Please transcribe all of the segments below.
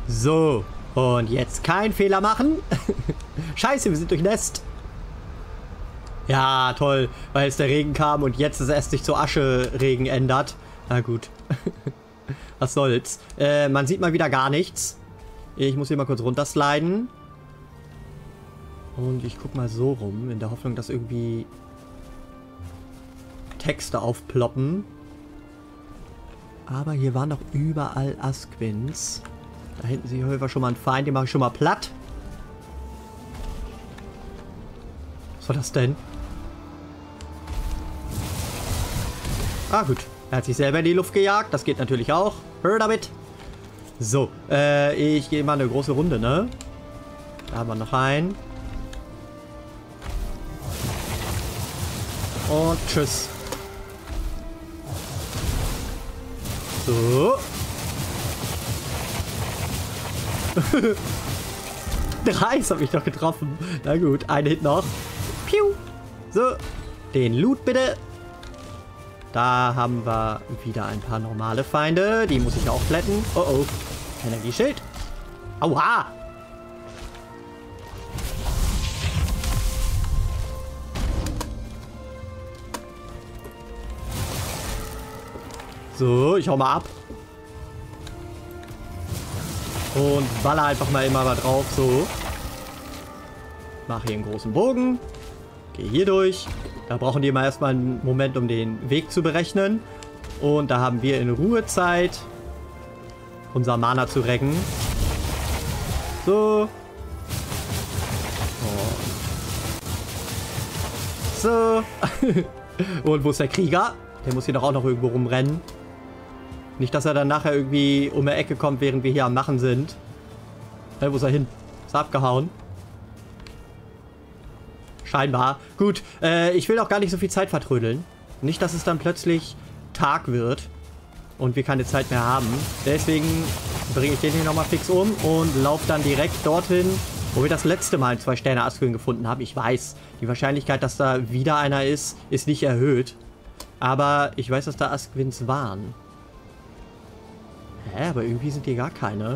So, und jetzt keinen Fehler machen. Scheiße, wir sind durchnässt. Ja, toll, weil es der Regen kam und jetzt es erst sich zu Ascheregen ändert. Na gut. Was soll's. Man sieht mal wieder gar nichts. Ich muss hier mal kurz runtersliden. Und ich guck mal so rum, in der Hoffnung, dass irgendwie Texte aufploppen. Aber hier waren doch überall Asquins. Da hinten sehe ich schon mal einen Feind, den mache ich schon mal platt. Was war das denn? Ah, gut. Er hat sich selber in die Luft gejagt. Das geht natürlich auch. Hör damit. So, ich gehe mal eine große Runde, ne? Da haben wir noch einen. Und tschüss. So. 3 habe ich doch getroffen. Na gut, ein Hit noch. Piu. So, den Loot bitte. Da haben wir wieder ein paar normale Feinde. Die muss ich auch plätten. Oh oh. Energieschild. Aua. So, ich hau mal ab. Und baller einfach mal immer drauf. So. Mach hier einen großen Bogen. Gehe hier durch. Da brauchen die immer erstmal einen Moment, um den Weg zu berechnen. Und da haben wir in Ruhe Zeit, unser Mana zu recken. So. Und so. Und wo ist der Krieger? Der muss hier doch auch noch irgendwo rumrennen. Nicht, dass er dann nachher irgendwie um die Ecke kommt, während wir hier am Machen sind. Wo ist er hin? Ist er abgehauen? Scheinbar. Gut, ich will auch gar nicht so viel Zeit vertrödeln. Nicht, dass es dann plötzlich Tag wird und wir keine Zeit mehr haben. Deswegen bringe ich den hier nochmal fix um und laufe dann direkt dorthin, wo wir das letzte Mal einen 2-Sterne-Asquin gefunden haben. Ich weiß, die Wahrscheinlichkeit, dass da wieder einer ist nicht erhöht. Aber ich weiß, dass da Asquins waren. Hä, aber irgendwie sind hier gar keine.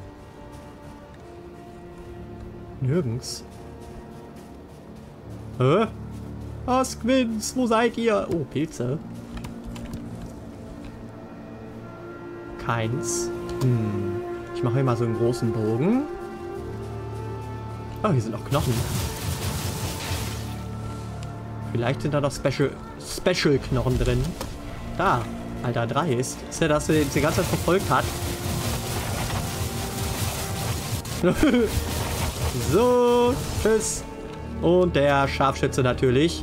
Nirgends. Hä? Asquins, wo seid ihr? Oh, Pilze. Keins. Ich mache hier mal so einen großen Bogen. Oh, hier sind noch Knochen. Vielleicht sind da noch Special-Knochen drin. Da. Alter, 3 ist. Ist der, dass er die ganze Zeit verfolgt hat? So. Tschüss. Und der Scharfschütze natürlich.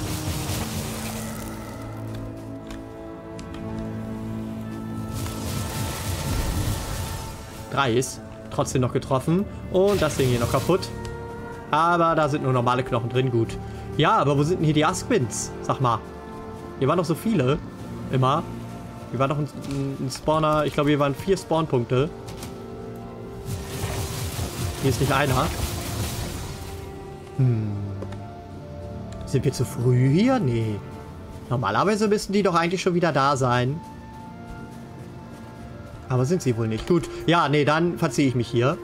Drei ist trotzdem noch getroffen. Und das Ding hier noch kaputt. Aber da sind nur normale Knochen drin. Gut. Ja, aber wo sind denn hier die Asquins? Sag mal. Hier waren doch so viele. Immer. Hier war noch ein Spawner. Ich glaube, hier waren 4 Spawnpunkte. Hier ist nicht einer. Sind wir zu früh hier? Nee. Normalerweise müssten die doch eigentlich schon wieder da sein. Aber sind sie wohl nicht. Gut. Ja, nee, dann verziehe ich mich hier.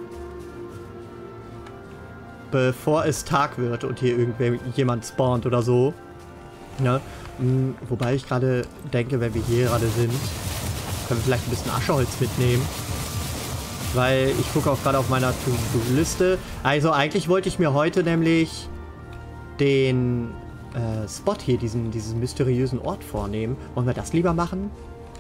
Bevor es Tag wird und hier jemand spawnt oder so. Ne? Wobei ich gerade denke, wenn wir hier gerade sind, können wir vielleicht ein bisschen Ascheholz mitnehmen. Weil ich gucke auch gerade auf meiner To-Do-Liste. Also eigentlich wollte ich mir heute nämlich den Spot hier, diesen mysteriösen Ort vornehmen. Wollen wir das lieber machen?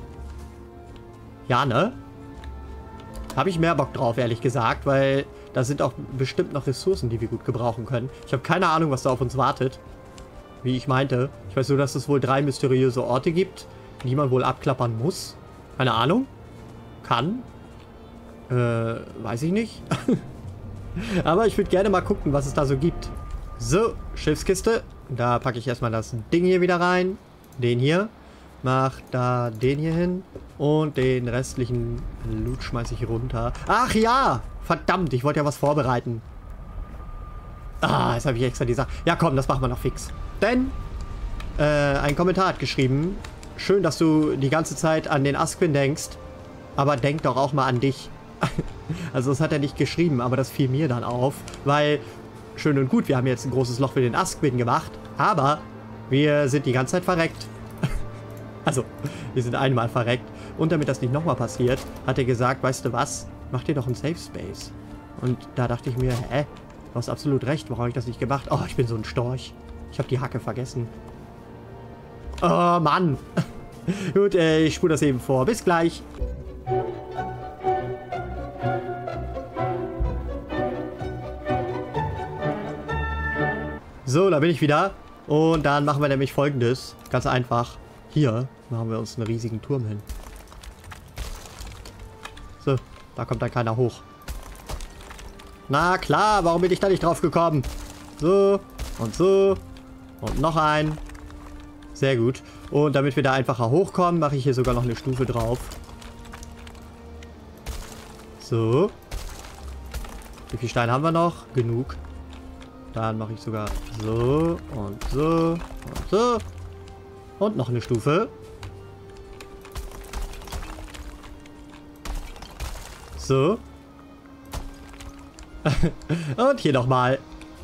Ja, ne? Habe ich mehr Bock drauf, ehrlich gesagt, weil da sind auch bestimmt noch Ressourcen, die wir gut gebrauchen können. Ich habe keine Ahnung, was da auf uns wartet. Wie ich meinte. Ich weiß nur, dass es wohl 3 mysteriöse Orte gibt, die man wohl abklappern muss. Keine Ahnung. Kann. Weiß ich nicht. Aber ich würde gerne mal gucken, was es da so gibt. So, Schiffskiste. Da packe ich erstmal das Ding hier wieder rein. Den hier. Mach da den hier hin. Und den restlichen Loot schmeiße ich runter. Ach ja! Verdammt, ich wollte ja was vorbereiten. Ah, jetzt habe ich extra die Sache. Ja komm, das machen wir noch fix. Denn ein Kommentar hat geschrieben. Schön, dass du die ganze Zeit an den Asquin denkst. Aber denk doch auch mal an dich. Also das hat er nicht geschrieben, aber das fiel mir dann auf, weil schön und gut, wir haben jetzt ein großes Loch für den Askwin gemacht, aber wir sind die ganze Zeit verreckt. Also, wir sind einmal verreckt. Und damit das nicht nochmal passiert, hat er gesagt, weißt du was, mach dir doch einen Safe Space. Und da dachte ich mir, hä, du hast absolut recht, warum habe ich das nicht gemacht? Oh, ich bin so ein Storch. Ich habe die Hacke vergessen. Oh, Mann. Gut, ich spule das eben vor. Bis gleich. So, da bin ich wieder. Und dann machen wir nämlich Folgendes. Ganz einfach. Hier machen wir uns einen riesigen Turm hin. So, da kommt dann keiner hoch. Na klar, warum bin ich da nicht drauf gekommen? So, und so. Und noch ein. Sehr gut. Und damit wir da einfacher hochkommen, mache ich hier sogar noch eine Stufe drauf. So. Wie viel Steine haben wir noch? Genug. Dann mache ich sogar so und so und so. Und noch eine Stufe. So. Und hier nochmal.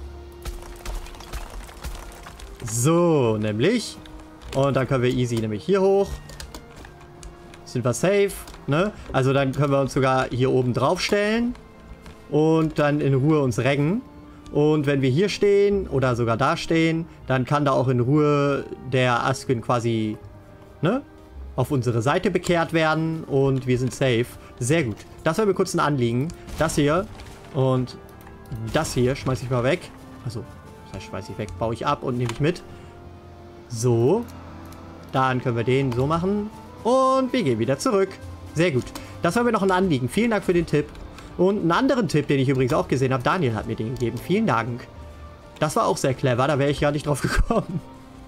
So, nämlich. Und dann können wir easy nämlich hier hoch. Sind wir safe, ne? Also dann können wir uns sogar hier oben drauf stellen. Und dann in Ruhe uns reggen. Und wenn wir hier stehen oder sogar da stehen, dann kann da auch in Ruhe der Askwin quasi, ne, auf unsere Seite bekehrt werden und wir sind safe. Sehr gut. Das wäre mir kurz ein Anliegen. Das hier und das hier schmeiße ich mal weg. Also, das heißt, schmeiße ich weg, baue ich ab und nehme ich mit. So. Dann können wir den so machen und wir gehen wieder zurück. Sehr gut. Das war mir noch ein Anliegen. Vielen Dank für den Tipp. Und einen anderen Tipp, den ich übrigens auch gesehen habe, Daniel hat mir den gegeben. Vielen Dank. Das war auch sehr clever, da wäre ich gar nicht drauf gekommen.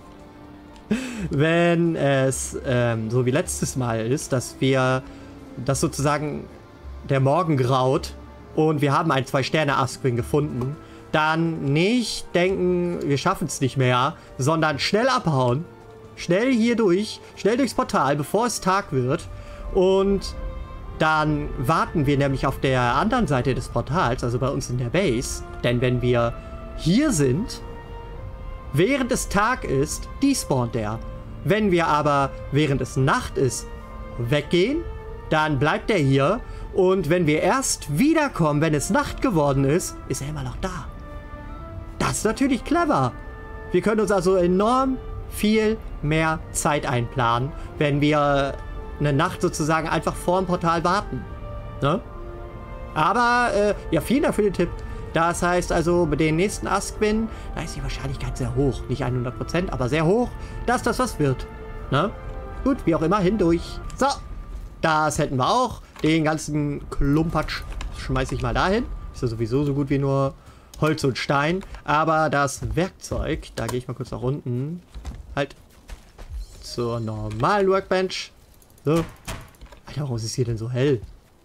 Wenn es so wie letztes Mal ist, dass sozusagen der Morgen graut und wir haben einen 2-Sterne-Askwin gefunden, dann nicht denken, wir schaffen es nicht mehr, sondern schnell abhauen. Schnell hier durch, schnell durchs Portal, bevor es Tag wird und dann warten wir nämlich auf der anderen Seite des Portals, also bei uns in der Base. Denn wenn wir hier sind, während es Tag ist, despawnt der. Wenn wir aber, während es Nacht ist, weggehen, dann bleibt er hier. Und wenn wir erst wiederkommen, wenn es Nacht geworden ist, ist er immer noch da. Das ist natürlich clever. Wir können uns also enorm viel mehr Zeit einplanen, wenn wir eine Nacht sozusagen einfach vor dem Portal warten. Ne? Aber, ja, vielen Dank für den Tipp. Das heißt also, bei den nächsten Askwin, da ist die Wahrscheinlichkeit sehr hoch. Nicht 100%, aber sehr hoch, dass das was wird. Ne? Gut, wie auch immer, hindurch. So, das hätten wir auch. Den ganzen Klumpatsch schmeiße ich mal dahin. Ist ja sowieso so gut wie nur Holz und Stein. Aber das Werkzeug, da gehe ich mal kurz nach unten. Halt. Zur normalen Workbench. So. Alter, warum ist es hier denn so hell?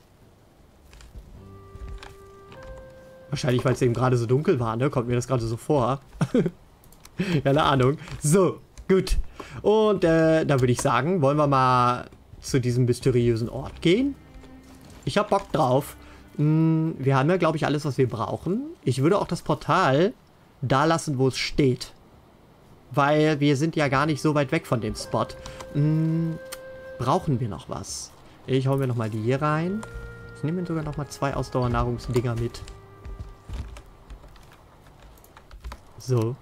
Wahrscheinlich, weil es eben gerade so dunkel war, ne? Kommt mir das gerade so vor. Keine Ahnung. So, gut. Und da würde ich sagen, wollen wir mal zu diesem mysteriösen Ort gehen? Ich habe Bock drauf. Wir haben ja, glaube ich, alles, was wir brauchen. Ich würde auch das Portal da lassen, wo es steht. Weil wir sind ja gar nicht so weit weg von dem Spot. Brauchen wir noch was? Ich hole mir nochmal die hier rein. Ich nehme mir sogar nochmal 2 Ausdauernahrungsdinger mit. So.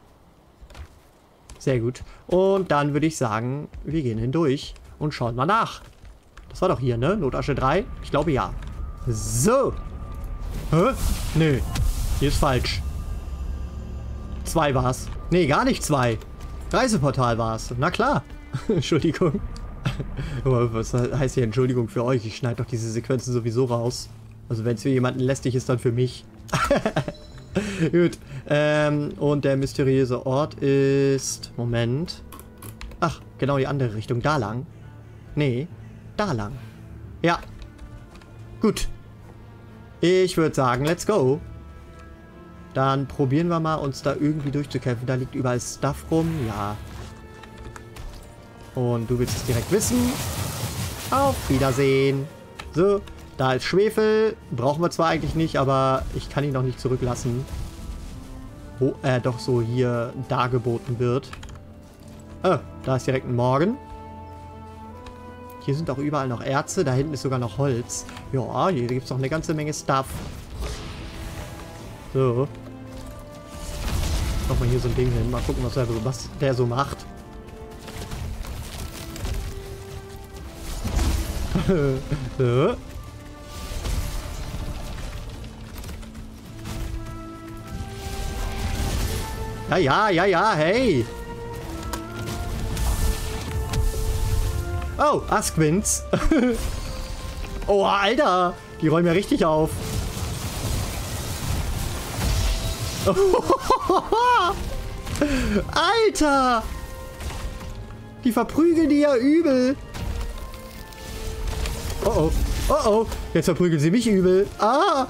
Sehr gut. Und dann würde ich sagen, wir gehen hindurch und schauen mal nach. Das war doch hier, ne? Notasche 3? Ich glaube, ja. So. Hä? Nö. Hier ist falsch. 2 war's. Nee, gar nicht 2. Reiseportal war's. Na klar. Entschuldigung. Was heißt hier Entschuldigung für euch? Ich schneide doch diese Sequenzen sowieso raus. Also wenn es für jemanden lästig ist, dann für mich. Gut. Und der mysteriöse Ort ist... Moment. Ach, genau die andere Richtung. Da lang. Nee, da lang. Ja. Gut. Ich würde sagen, let's go. Dann probieren wir mal, uns da irgendwie durchzukämpfen. Da liegt überall Stuff rum. Ja. Und du willst es direkt wissen. Auf Wiedersehen. So, Da ist Schwefel. Brauchen wir zwar eigentlich nicht, aber ich kann ihn noch nicht zurücklassen. Wo er doch so hier dargeboten wird. Da ist direkt ein Morgen. Hier sind auch überall noch Erze. Da hinten ist sogar noch Holz. Ja, hier gibt es noch eine ganze Menge Stuff. So. Nochmal hier so ein Ding hin. Mal gucken, was der so macht. So. Ja, hey. Oh, Asquins. Oh, Alter. Die räumen ja richtig auf. Alter. Die verprügeln die ja übel. Oh, oh. Oh, oh. Jetzt verprügeln sie mich übel. Ah.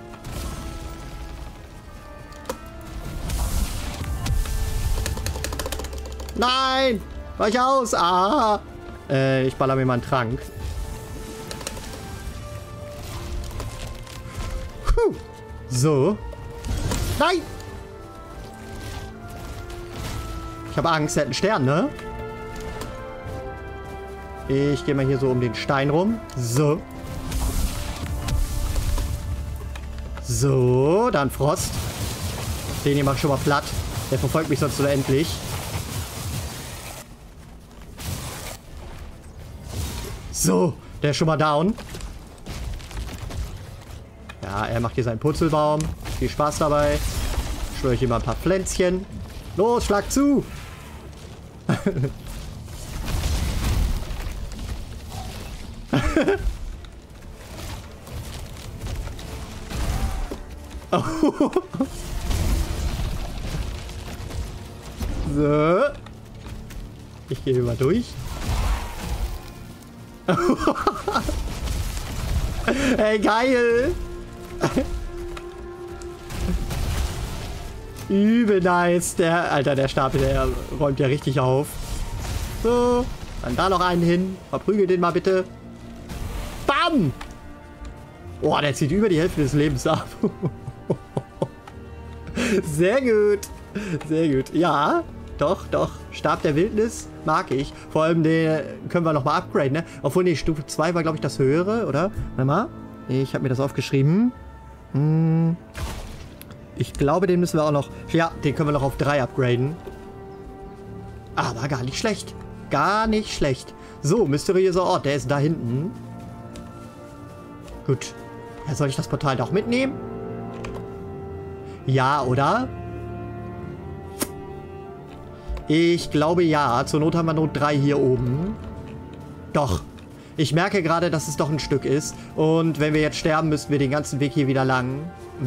Nein. Weich aus. Ah. Ich baller mir mal einen Trank. Puh. So. Nein! Ich habe Angst, er hat einen Stern, ne? Ich gehe mal hier so um den Stein rum. So. So, dann Frost. Den hier mach ich schon mal platt. Der verfolgt mich sonst so endlich. So, der ist schon mal down. Ja, er macht hier seinen Purzelbaum. Viel Spaß dabei. Ich schwöre hier mal ein paar Pflänzchen. Los, schlag zu! So. Ich gehe hier mal durch. Ey, geil! Übel nice. Der Stapel, der räumt ja richtig auf. So, dann da noch einen hin. Verprügel den mal bitte. Bam! Boah, der zieht über die Hälfte des Lebens ab. Sehr gut. Sehr gut. Ja, doch. Stab der Wildnis mag ich. Vor allem den können wir nochmal upgraden, ne? Obwohl, die Stufe 2 war, glaube ich, das höhere, oder? Warte mal. Ich habe mir das aufgeschrieben. Ich glaube, den müssen wir auch noch... Ja, den können wir noch auf 3 upgraden. Aber gar nicht schlecht. Gar nicht schlecht. So, mysteriöser Ort. Der ist da hinten. Gut. Ja, soll ich das Portal doch mitnehmen? Ja, oder? Ich glaube, ja. Zur Not haben wir Not 3 hier oben. Doch. Ich merke gerade, dass es doch ein Stück ist. Und wenn wir jetzt sterben, müssten wir den ganzen Weg hier wieder lang.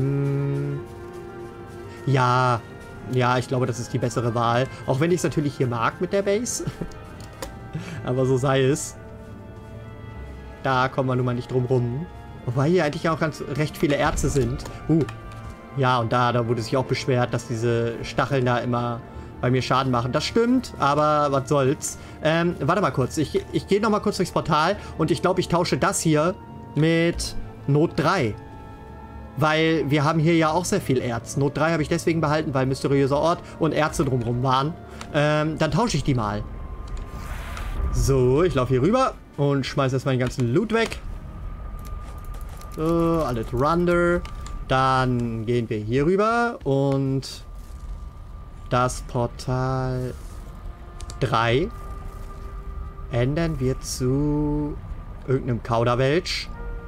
Ja. Ja, ich glaube, das ist die bessere Wahl. Auch wenn ich es natürlich hier mag mit der Base. Aber so sei es. Da kommen wir nun mal nicht drum rum. Wobei hier eigentlich auch recht viele Erze sind. Ja, und da wurde sich auch beschwert, dass diese Stacheln da immer bei mir Schaden machen. Das stimmt, aber was soll's. Warte mal kurz. Ich gehe noch mal kurz durchs Portal und ich glaube, ich tausche das hier mit Not 3. Weil wir haben hier ja auch sehr viel Erz. Not 3 habe ich deswegen behalten, weil mysteriöser Ort und Erze drumherum waren. Dann tausche ich die mal. So, ich laufe hier rüber und schmeiße erstmal den ganzen Loot weg. So, alles Runder. Dann gehen wir hier rüber und das Portal 3 ändern wir zu irgendeinem Kauderwelsch.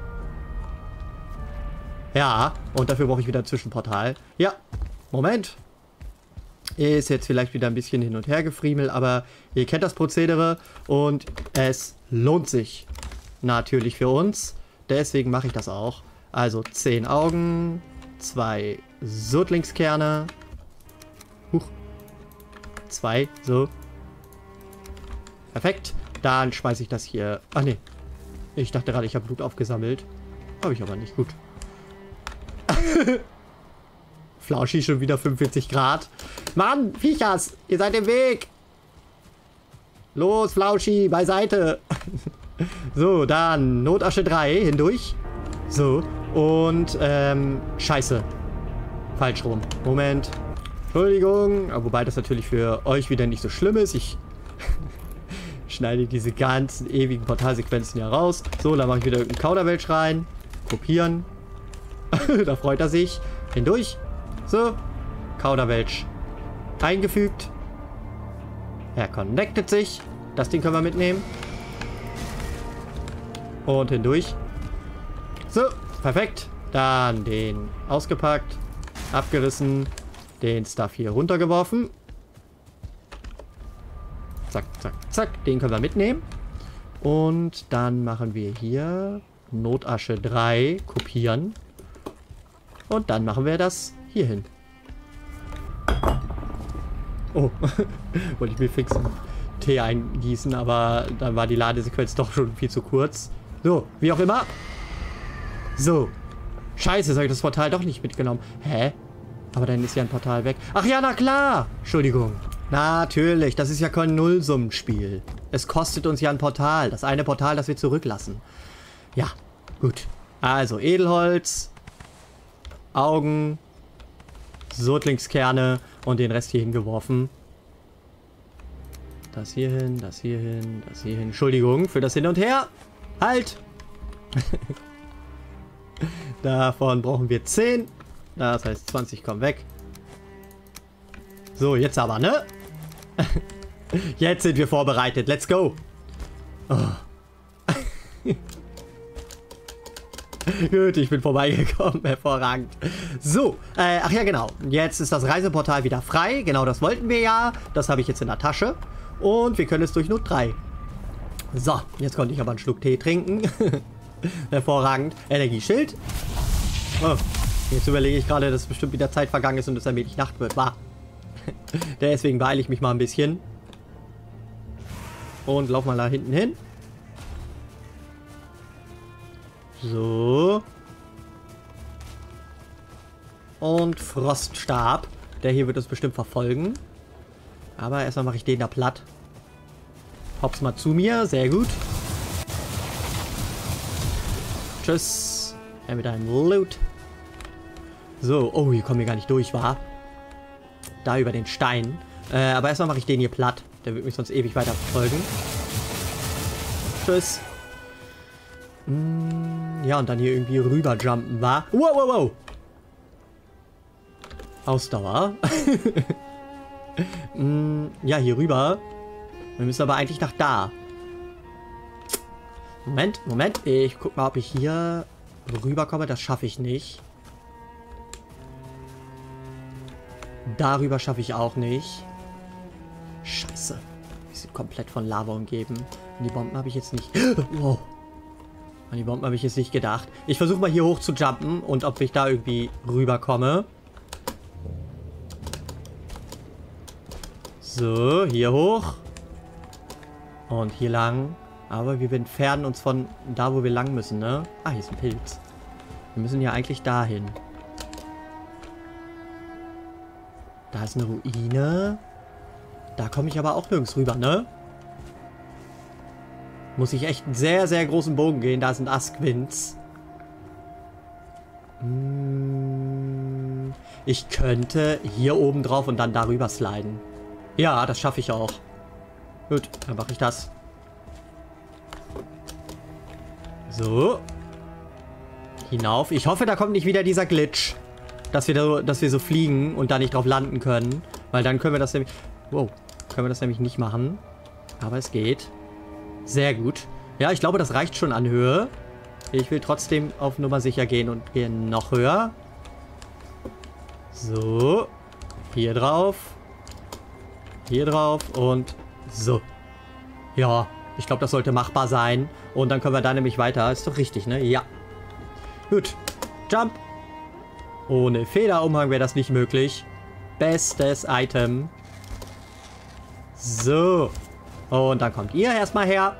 Ja, und dafür brauche ich wieder ein Zwischenportal. Ja, Moment. Ist jetzt vielleicht wieder ein bisschen hin und her gefriemelt, aber ihr kennt das Prozedere und es lohnt sich natürlich für uns. Deswegen mache ich das auch. Also 10 Augen, 2 Sodlingskerne. 2, so. Perfekt. Dann schmeiße ich das hier. Ach nee. Ich dachte gerade, ich habe Blut aufgesammelt. Habe ich aber nicht. Gut. Flauschi schon wieder 45 Grad. Mann, Viechers, ihr seid im Weg. Los, Flauschi, beiseite. So, dann Notasche 3 hindurch. So. Und, scheiße. Falsch rum. Moment. Entschuldigung. Aber wobei das natürlich für euch wieder nicht so schlimm ist. Ich schneide diese ganzen ewigen Portalsequenzen ja raus. So, dann mache ich wieder irgendeinen Kauderwelsch rein. Kopieren. Da freut er sich. Hindurch. So. Kauderwelsch. Eingefügt. Er connectet sich. Das Ding können wir mitnehmen. Und hindurch. So. Perfekt. Dann den ausgepackt. Abgerissen. Den Stuff hier runtergeworfen. Zack, zack, zack. Den können wir mitnehmen. Und dann machen wir hier Notasche 3 kopieren. Und dann machen wir das hier hin. Oh, wollte ich mir fix Tee eingießen, aber dann war die Ladesequenz doch schon viel zu kurz. So, wie auch immer. So. Scheiße, jetzt habe ich das Portal doch nicht mitgenommen. Hä? Aber dann ist ja ein Portal weg. Ach ja, na klar. Entschuldigung. Natürlich, das ist ja kein Nullsummenspiel. Es kostet uns ja ein Portal. Das eine Portal, das wir zurücklassen. Ja, gut. Also, Edelholz, Augen, Sodlingskerne und den Rest hier hingeworfen. Das hier hin, das hier hin, das hier hin. Entschuldigung für das Hin und Her. Halt! Davon brauchen wir 10. Das heißt, 20 kommen weg. So, jetzt aber, ne? Jetzt sind wir vorbereitet. Let's go. Oh. Gut, ich bin vorbeigekommen. Hervorragend. So, ach ja, genau. Jetzt ist das Reiseportal wieder frei. Genau, das wollten wir ja. Das habe ich jetzt in der Tasche. Und wir können es durch Not 3. So, jetzt konnte ich aber einen Schluck Tee trinken. Hervorragend. Energieschild. Oh, jetzt überlege ich gerade, dass bestimmt wieder Zeit vergangen ist und es allmählich Nacht wird. War. Deswegen beeile ich mich mal ein bisschen. Und lauf mal da hinten hin. So. Und Froststab. Der hier wird uns bestimmt verfolgen. Aber erstmal mache ich den da platt. Hops mal zu mir. Sehr gut. Tschüss. Ja, mit einem Loot. So. Oh, hier kommen wir gar nicht durch, wa? Da über den Stein. Aber erstmal mache ich den hier platt. Der wird mich sonst ewig weiter verfolgen. Tschüss. Ja, und dann hier irgendwie rüberjumpen, wa? Wow, wow, wow. Ausdauer. Ja, hier rüber. Wir müssen aber eigentlich nach da. Moment, Moment. Ich guck mal, ob ich hier rüberkomme. Das schaffe ich nicht. Darüber schaffe ich auch nicht. Scheiße. Wir sind komplett von Lava umgeben. An die Bomben habe ich jetzt nicht... Wow. An die Bomben habe ich jetzt nicht gedacht. Ich versuche mal hier hoch zu jumpen und ob ich da irgendwie rüberkomme. So, hier hoch. Und hier lang. Aber wir entfernen uns von da, wo wir lang müssen, ne? Ah, hier ist ein Pilz. Wir müssen ja eigentlich dahin. Da ist eine Ruine. Da komme ich aber auch nirgends rüber, ne? Muss ich echt einen sehr, sehr großen Bogen gehen. Da sind Askwins. Ich könnte hier oben drauf und dann darüber sliden. Ja, das schaffe ich auch. Gut, dann mache ich das. So. Hinauf. Ich hoffe, da kommt nicht wieder dieser Glitch. Dass wir so fliegen und da nicht drauf landen können. Weil dann können wir das nämlich... Wow. Können wir das nämlich nicht machen. Aber es geht. Sehr gut. Ja, ich glaube, das reicht schon an Höhe. Ich will trotzdem auf Nummer sicher gehen und gehe noch höher. So. Hier drauf. Hier drauf und so. Ja, ich glaube, das sollte machbar sein. Und dann können wir da nämlich weiter. Ist doch richtig, ne? Ja. Gut. Jump. Ohne Federumhang wäre das nicht möglich. Bestes Item. So. Und dann kommt ihr erstmal her.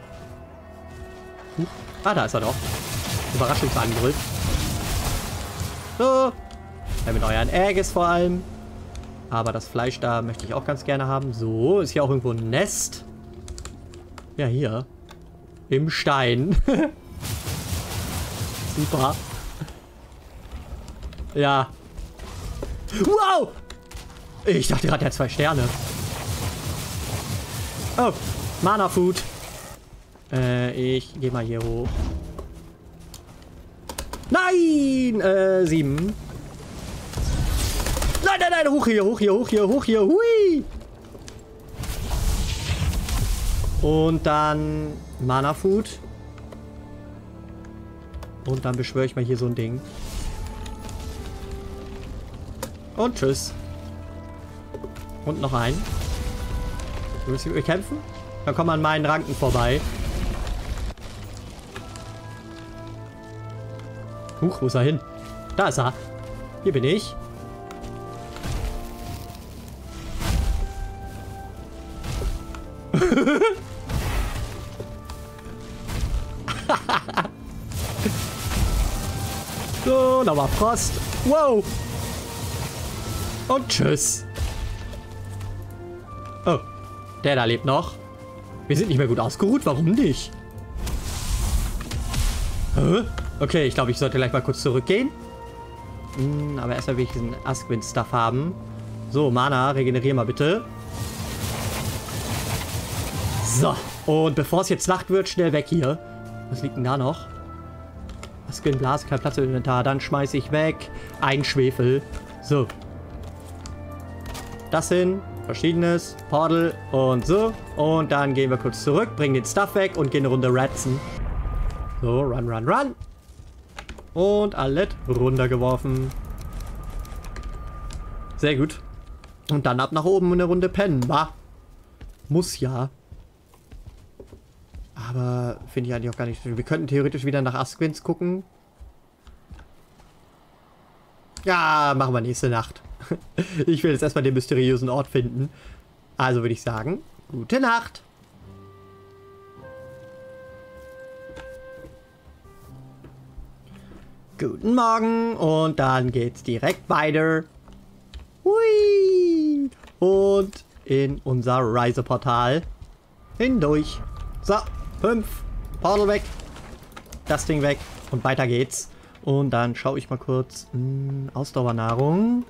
Ah, da ist er doch. Überraschungsangriff. So. Ja, mit euren Aegis vor allem. Aber das Fleisch da möchte ich auch ganz gerne haben. So, ist hier auch irgendwo ein Nest. Ja, hier. Im Stein. Super. Ja. Wow! Ich dachte gerade, der hat 2 Sterne. Oh, Mana Food. Ich gehe mal hier hoch. Nein! 7. Nein, nein, nein! Hoch hier, hoch hier, hoch hier, hoch hier. Hui! Und dann Mana Food. Und dann beschwöre ich mal hier so ein Ding. Und tschüss. Und noch einen. Müssen wir kämpfen? Dann kommen wir an meinen Ranken vorbei. Huch, wo ist er hin? Da ist er. Hier bin ich. So, nochmal Frost. Wow. Und tschüss. Oh, der da lebt noch. Wir sind nicht mehr gut ausgeruht. Warum nicht? Hä? Okay, ich glaube, ich sollte gleich mal kurz zurückgehen. Aber erstmal will ich diesen Askwin-Stuff haben. So, Mana, regenerier mal bitte. So, und bevor es jetzt Nacht wird, schnell weg hier. Was liegt denn da noch? Askwin, Blase, kein Platz im Inventar. Dann schmeiße ich weg. Ein Schwefel. So. Das hin. Verschiedenes. Portal. Und so. Und dann gehen wir kurz zurück, bringen den Stuff weg und gehen eine Runde ratzen. So, run, run, run. Und alles runtergeworfen. Sehr gut. Und dann ab nach oben eine Runde pennen, wa? Muss ja. Aber finde ich eigentlich auch gar nicht. Wir könnten theoretisch wieder nach Askwins gucken. Ja, machen wir nächste Nacht. Ich will jetzt erstmal den mysteriösen Ort finden. Also würde ich sagen, gute Nacht. Guten Morgen. Und dann geht's direkt weiter. Hui. Und in unser Reiseportal hindurch. So, 5. Portal weg. Das Ding weg. Und weiter geht's. Und dann schaue ich mal kurz. Ausdauernahrung.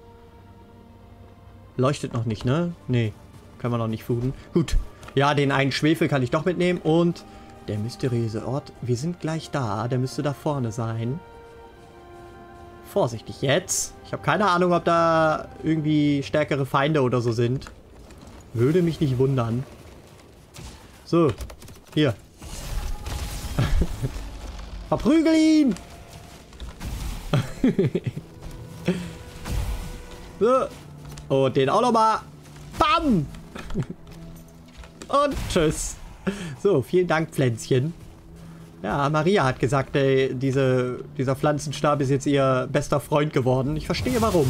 Leuchtet noch nicht, ne? Nee. Können wir noch nicht fooden. Gut. Ja, den einen Schwefel kann ich doch mitnehmen. Und der mysteriöse Ort. Wir sind gleich da. Der müsste da vorne sein. Vorsichtig jetzt. Ich habe keine Ahnung, ob da irgendwie stärkere Feinde oder so sind. Würde mich nicht wundern. So. Hier. Verprügel ihn! So. Und den auch nochmal. Bam! Und tschüss. So, vielen Dank, Pflänzchen. Ja, Maria hat gesagt, ey, dieser Pflanzenstab ist jetzt ihr bester Freund geworden. Ich verstehe warum.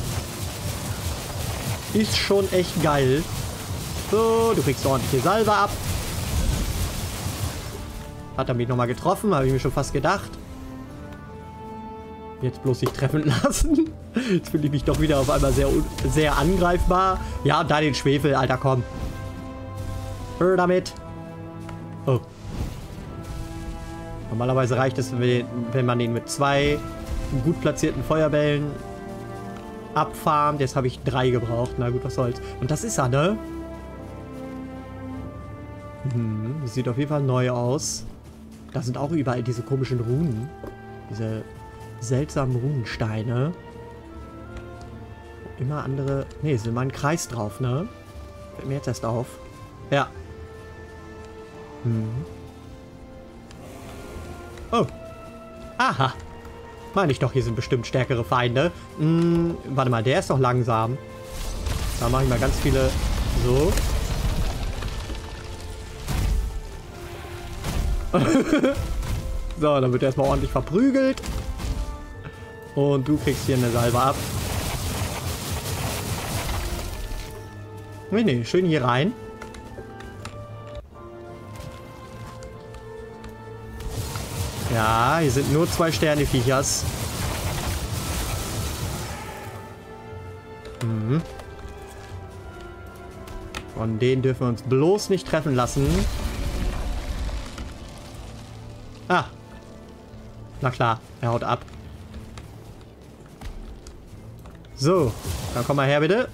Ist schon echt geil. So, du kriegst ordentliche Salve ab. Hat er mich nochmal getroffen, habe ich mir schon fast gedacht. Jetzt bloß nicht treffen lassen. Jetzt fühle ich mich doch wieder auf einmal sehr angreifbar. Ja, und da den Schwefel, Alter, komm. Hör damit. Oh. Normalerweise reicht es, wenn man den mit 2 gut platzierten Feuerbällen abfarmt. Jetzt habe ich 3 gebraucht. Na gut, was soll's. Und das ist er, ne? Das sieht auf jeden Fall neu aus. Da sind auch überall diese komischen Runen. Diese seltsamen Runensteine. Immer andere... Ne, ist immer ein Kreis drauf, ne? Fällt mir jetzt erst auf. Ja. Oh. Aha. Meine ich doch, hier sind bestimmt stärkere Feinde. Warte mal, der ist doch langsam. Da mache ich mal ganz viele... So. So, dann wird er erstmal ordentlich verprügelt. Und du kriegst hier eine Salve ab. Nee, schön hier rein. Ja, hier sind nur 2 Sterne-Viechers. Von denen dürfen wir uns bloß nicht treffen lassen. Ah. Na klar, er haut ab. So, dann komm mal her, bitte.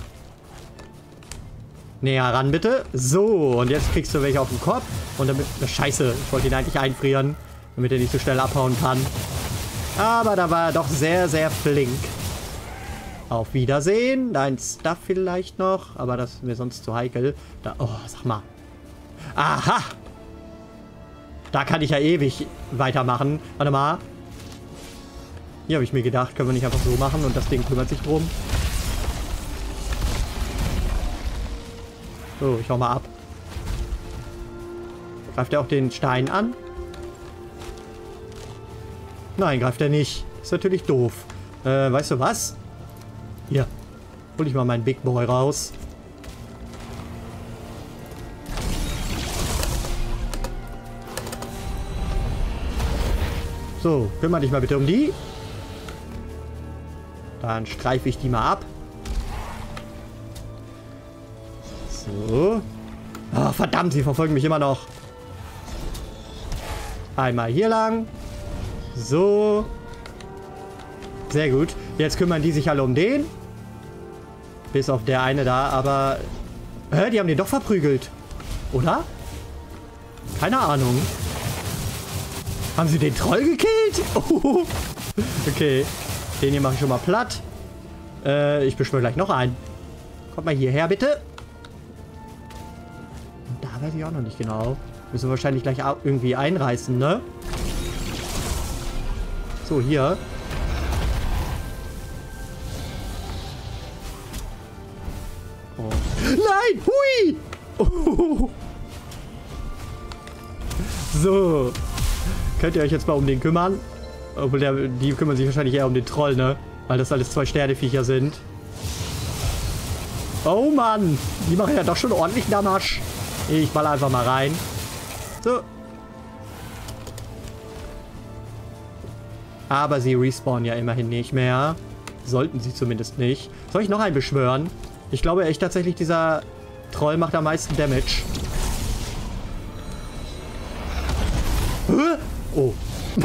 Näher ran, bitte. So, und jetzt kriegst du welche auf den Kopf. Und damit... Scheiße, ich wollte ihn eigentlich einfrieren, damit er nicht so schnell abhauen kann. Aber da war er doch sehr, sehr flink. Auf Wiedersehen. Dein Stuff vielleicht noch, aber das ist mir sonst zu heikel. Da, oh, sag mal. Aha! Da kann ich ja ewig weitermachen. Warte mal. Hier habe ich mir gedacht, können wir nicht einfach so machen und das Ding kümmert sich drum. So, ich hau mal ab. Greift er auch den Stein an? Nein, greift er nicht. Ist natürlich doof. Weißt du was? Hier. Hol ich mal meinen Big Boy raus. So, kümmere dich mal bitte um die. Dann streife ich die mal ab. So. Oh, verdammt, sie verfolgen mich immer noch. Einmal hier lang. So. Sehr gut. Jetzt kümmern die sich alle um den. Bis auf der eine da, aber... Hä, die haben den doch verprügelt. Oder? Keine Ahnung. Haben sie den Troll gekillt? Oh. Okay. Den hier mache ich schon mal platt. Ich beschwöre gleich noch einen. Kommt mal hierher, bitte. Da weiß ich auch noch nicht genau. Müssen wir wahrscheinlich gleich irgendwie einreißen, ne? So, hier. Oh. Nein! Hui! Oh. So. Könnt ihr euch jetzt mal um den kümmern? Obwohl, die kümmern sich wahrscheinlich eher um den Troll, ne? Weil das alles 2-Sterne-Viecher sind. Oh Mann! Die machen ja doch schon ordentlich Damage. Ich baller einfach mal rein. So. Aber sie respawnen ja immerhin nicht mehr. Sollten sie zumindest nicht. Soll ich noch einen beschwören? Ich glaube echt tatsächlich, dieser Troll macht am meisten Damage. Oh.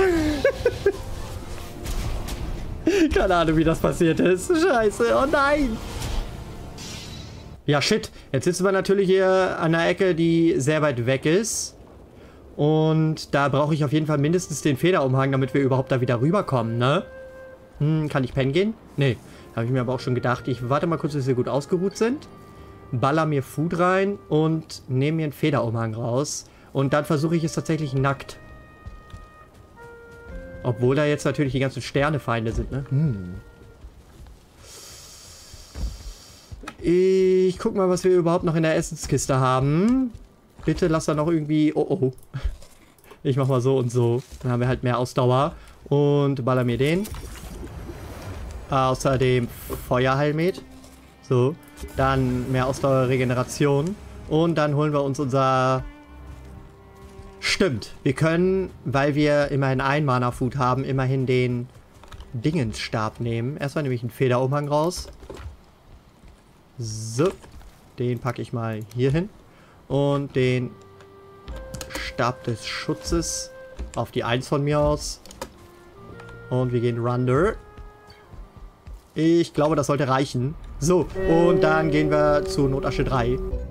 Keine Ahnung, wie das passiert ist. Scheiße, oh nein. Ja, shit. Jetzt sitzen wir natürlich hier an einer Ecke, die sehr weit weg ist. Und da brauche ich auf jeden Fall mindestens den Federumhang, damit wir überhaupt da wieder rüberkommen, ne? Kann ich pennen gehen? Nee. Habe ich mir aber auch schon gedacht. Ich warte mal kurz, bis wir gut ausgeruht sind. Baller mir Food rein und nehme mir einen Federumhang raus. Und dann versuche ich es tatsächlich nackt. Obwohl da jetzt natürlich die ganzen Sternefeinde sind, ne? Ich guck mal, was wir überhaupt noch in der Essenskiste haben. Bitte lass da noch irgendwie... Oh, oh. Ich mach mal so und so. Dann haben wir halt mehr Ausdauer. Und baller mir den. Außerdem Feuerheilmet. So. Dann mehr Ausdauer, Regeneration. Und dann holen wir uns unser... Stimmt. Wir können, weil wir immerhin ein Mana-Food haben, immerhin den Dingensstab nehmen. Erstmal nehme ich einen Federumhang raus. So. Den packe ich mal hier hin. Und den Stab des Schutzes auf die 1 von mir aus. Und wir gehen runter. Ich glaube, das sollte reichen. So, und dann gehen wir zu Notasche 3.